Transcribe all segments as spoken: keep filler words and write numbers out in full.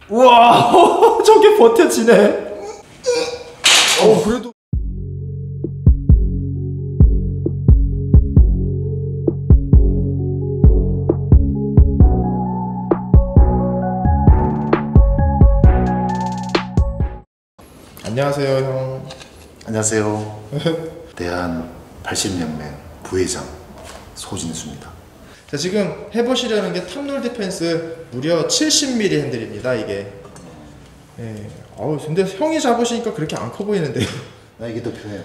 우와 저게 버텨지네. 어 그래도 안녕하세요 형. 안녕하세요. 대한 팔십년맹 부회장 소진수입니다. 자 지금 해보시려는 게 탑롤 디펜스 무려 칠십 밀리미터 핸들입니다 이게. 예. 어우 근데 형이 잡으시니까 그렇게 안 커 보이는데요. 나 이게 더 편해요.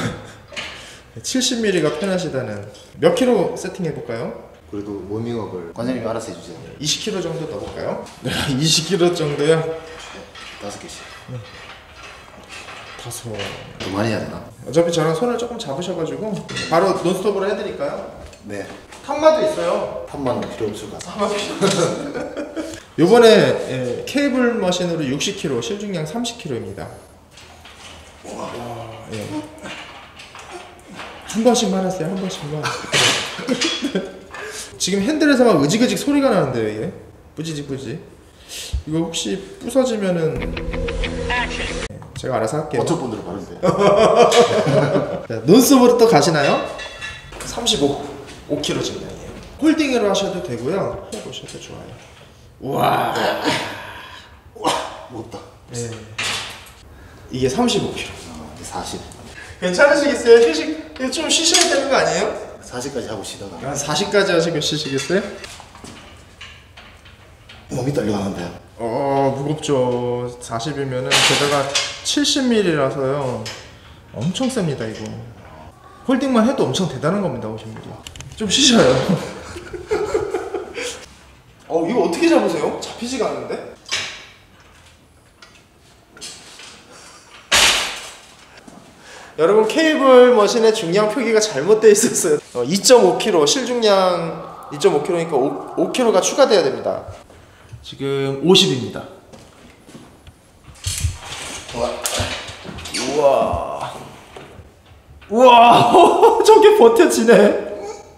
칠십 밀리미터가 편하시다는. 몇 킬로 세팅해 볼까요? 그래도 워밍업을 관장님이 알아서 해주세요. 이십 킬로 정도 넣어볼까요? 네, 이십 킬로 정도요? 네, 다섯 개씩. 네. 다섯. 더 많이 해야 되나? 어차피 저랑 손을 조금 잡으셔가지고 바로 논스톱으로 해드릴까요? 네. 탑마도 있어요. 탑만 필요 없을 것 같아요. 요번에 예, 케이블 머신으로 육십 킬로, 실중량 삼십 킬로입니다. 와, 예. 한 번씩만 하세요, 한 번씩만. 지금 핸들에서 막 으직으직 소리가 나는데요, 이게. 뿌지직 뿌지직. 이거 혹시 부서지면은 예, 제가 알아서 할게요. 어쩔 분들은 바른데. 자, 논스톱으로 또 가시나요? 삼십오, 오 킬로 증량이에요. 홀딩으로 하셔도 되고요. 해보셔도 좋아요. 우와. 우와, 무겁다. 네. 이게 삼십오 킬로. 어, 사십. 괜찮으시겠어요? 휴식 좀 쉬셔야 되는 거 아니에요? 사십까지 하고 쉬다가. 한 사십까지 하시고 쉬시겠어요? 몸이 떨려가는데요. 어 무겁죠. 사십이면은 게다가 칠십 밀리미터라서요. 엄청 셉니다 이거. 홀딩만 해도 엄청 대단한 겁니다. 오십 밀리미터. 좀 쉬셔요. 어 이거 어떻게 잡으세요? 잡히지가 않는데? 여러분 케이블 머신의 중량 표기가 잘못되어 있었어요. 어, 이 점 오 킬로그램 실중량 이 점 오 킬로그램이니까 오 킬로그램가 추가돼야 됩니다. 지금 오십입니다. 우와. 우와. 우와 저게 버텨지네.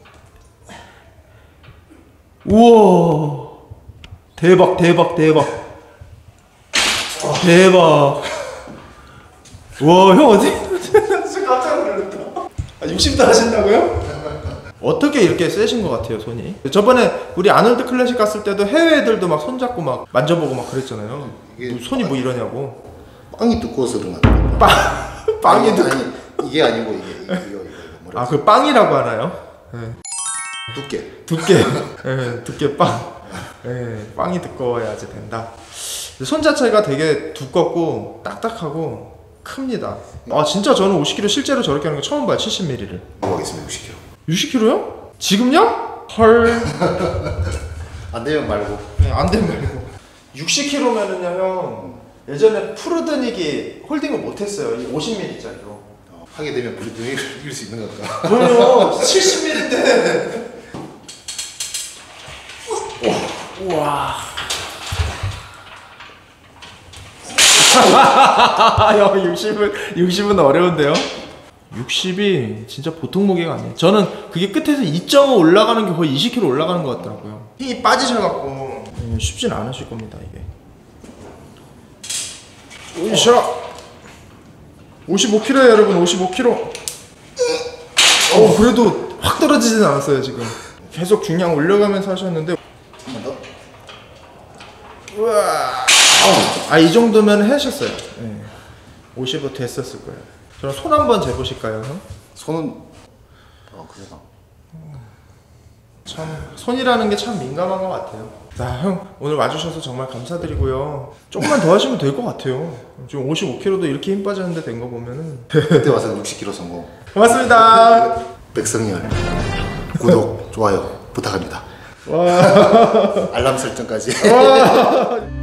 우와 대박 대박 대박 대박. 와 형 어디 진짜 깜짝 놀랐다. 아, 육십도 하신다고요? 어떻게 이렇게 세신 것 같아요 손이? 저번에 우리 아놀드 클래식 갔을 때도 해외 애들도 막 손잡고 막 만져보고 막 그랬잖아요. 뭐 손이 뭐 이러냐고. 빵이 두꺼워서 그런 것 같아요. 빵 빵이 아니, 두... 아니 이게 아니고 이게 이거 이거 이거 아 그 빵이라고 하나요? 네. 두께. 두께. 네, 두께 빵. 네, 빵이 두꺼워야지 된다. 손 자체가 되게 두껍고 딱딱하고 큽니다. 아 진짜 저는 오십 킬로그램 실제로 저렇게 하는 거 처음 봐요. 칠십 밀리미터를. 먹겠습니다. 육십 킬로그램. 육십 킬로그램요? 지금요? 헐. 안 되면 말고. 네, 안 되면 말고. 육십 킬로그램면은요 형 예전에 푸르드닉이 홀딩을 못했어요. 이 오십 밀리미터짜리로. 어, 하게 되면 불등을 이길 수 있는 건가? 뭐요? 칠십 밀리미터인데. 우와. 형 육십은 육십은 어려운데요? 육십이 진짜 보통 무게가 아니에요. 저는 그게 끝에서 이 점 오 올라가는 게 거의 이십 킬로그램 올라가는 것 같더라고요. 힘이 빠지셔갖고 음, 쉽진 않으실 겁니다 이게. 오이샤 오십오 킬로그램에요 여러분. 오십오 킬로그램. 어 그래도 확 떨어지진 않았어요 지금. 계속 중량 올려가면서 하셨는데. 한 번 더. 우와. 아 이 정도면 하셨어요. 네. 오십오 됐었을 거예요. 저는 손 한번 재보실까요 형? 손은 어 그래서 참 손이라는 게 참 민감한 것 같아요. 자 형 오늘 와주셔서 정말 감사드리고요. 조금만 더 하시면 될 것 같아요. 지금 오십오 킬로그램도 이렇게 힘 빠졌는데 된 거 보면은. 그때 와서 육십 킬로그램 성공. 고맙습니다. 백성열 구독 좋아요 부탁합니다. 와. 알람 설정까지. 와.